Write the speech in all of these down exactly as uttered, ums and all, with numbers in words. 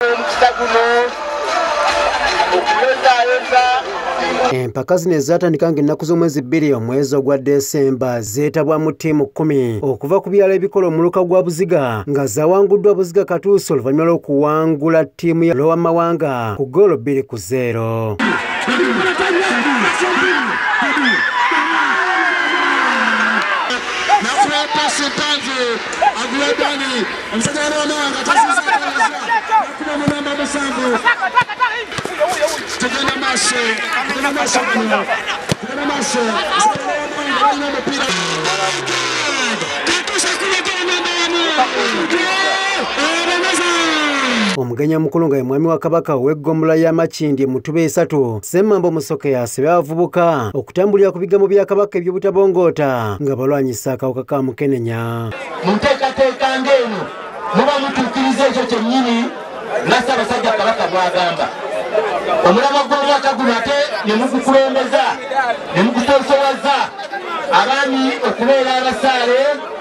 Empaka zino ezatandika ng'ennaku z'omwezi bbiri omwezi ogwa Desemba zeetabwamu ttiimu kkumi okuva ku byalo ebikola omuluka gwa Buziga nga zawanguddwa Buziga Katuuso oluvannyuma lw'okuwangula ttiimu ya Lowa Mawanga ku ggoolo bbiri ku zeero. Omugenya mukulu nga ye mwami wa Kabaka ow'eggombolola y'Amakindi Mutuba esatu Ssemmambo Musoke yasabye abavubuka okutambulira ku bigambo bya Kabaka eby'obutabongoota nga balwanyisa akawuka ka Mukenenya. Munteekateeka ng'eno muba mutuukiriza ekyo kyennyini nga Ssaabasajja Kabaka bw'agamba. Omulamwa gw'omwaka guno ate ne mugukulembeza ne mugusosowaza abaami okubeera abasaale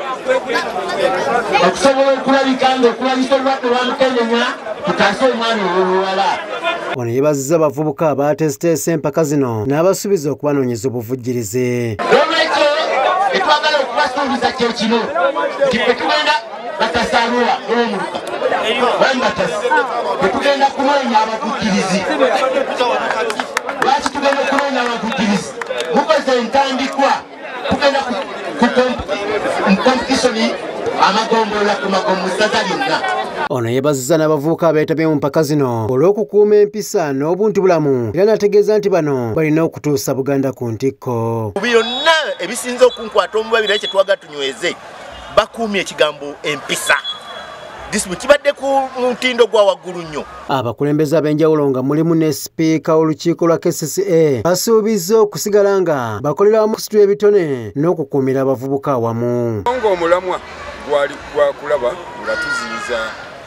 okusobola okulabika ng'okulabisa olwadde lwa Mukenenya tutaase omwana ow'oluwala. Ono yeebazizza abavubuka abaateesiteesa empaka zino n'abasuubiza okubanoonyeza obuvujjirizi. Olwekyo etwagala okubasuubiza kye kino nti bwe tugenda batasaalula n'omuluka bali batasi bwe tugenda kunoonya abavujjirizi. Lwaki tugenda okunoonya abavujjirizi? Mukoze entandikwa tugenda mu kompetishoni amagombolola ku magombo ssaza lyonna. Ono yeebazizza n'abavubuka abeetabye mu mpaka zino olw'okukuuma empisa n'obuntubulamu era n'ategeeza nti bano balina okutuusa Buganda ku ntikko. Byonna ebisinza okunkwata omubabira kye twaga tunyweze bakuumye ekigambo empisa. Disibwe kibadde ku mutindo gwa waggulu nnyo. Abakulembeze ab'enjawulo nga mulimu ne sipiika w'olukiiko lwa K C C A basuubizza okusigala nga bakolera wamu kusitula ebitone n'okukuumira abavubuka awamu. Ng'omulamwa gwali gwakulaba nga tuziyiza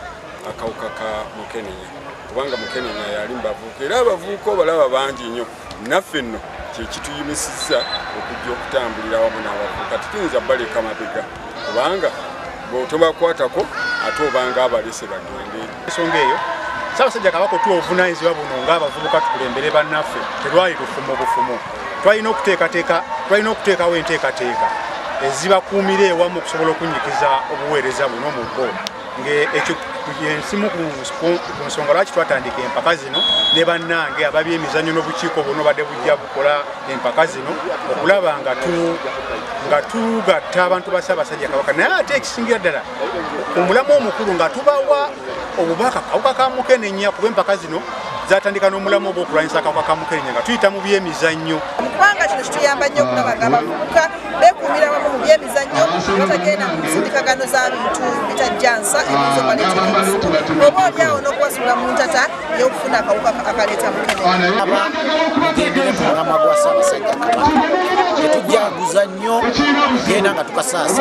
akawuka ka Mukenenya kubanga Mukenenya yali mu bavubuka era abavubuka obalaba bangi nnyo. Naffe nno kye kituyumisizza okujja okutambulira wamu n'abavubuka tutuyinza baleka mabega kubanga bw'otobakwatako ate obanga abalese bagende. Ensonga eyo Ssaabasajja Kabaka otuwa obuvunaanyizibwa buno ng'abavubuka tukulembere bannaffe terwali lufumo bufumo. Twalina okuteekateeka twalina okuteekawo enteekateeka ezibakuumira ewamu okusobola okunyikiza obuweereza buno mu bbo. Ng'ekyo ensimu ku nsonga lwaki twatandika empaka zino ne bannange ababyemizannyo n'obukiiko buno badde bujja bukola empaka zino okulaba nga tu nga tugatta abantu ba Ssaabasajja Kabaka. Naye ate ekisingira ddala omulamu omukulu nga tubawa obubaka kawuka ka Mukenenya kuba empaka zino zatandika n'omulamu ogw'okulwanyisa akawuka ka Mukenenya nga tuyita mu byemizannyo. Kubanga kino kituyamba nnyo okulaba nga abavubuka beekuumira wamu mu byemizannyo batagenda mu nsindikagano za bintu bitajjansa ebiyinza obaleetera ensibu oba olyawo n'okuwasula mu ntata y'okufuna akawuka akaleeta Mukenenya. Mugendere ku mulamwa gwa Ssaabasajja Kabaka tetujjaguza nnyo genda nga tukasaasa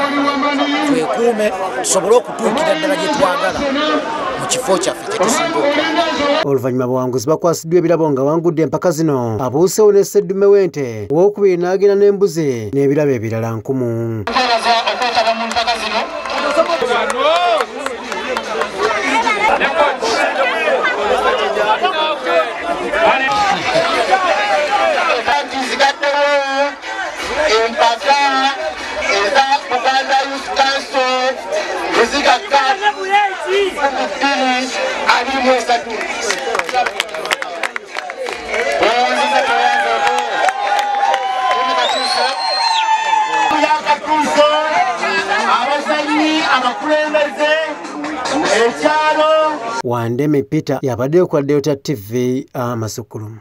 twekuume tusobole okutuukira ddala gye twagala mu kifo kyaffe kye tusinga okwagala. Oluvannyuma bawanguzzi bakwasiddwa ebirabo nga wangudde empaka zino abuusewo ne Sseddume w'ente owookubiri n'agenda n'embuzi n'ebirabo ebirala nkumu. Wandeme Peter yabaddeyo ku Delta T V Amasukulu.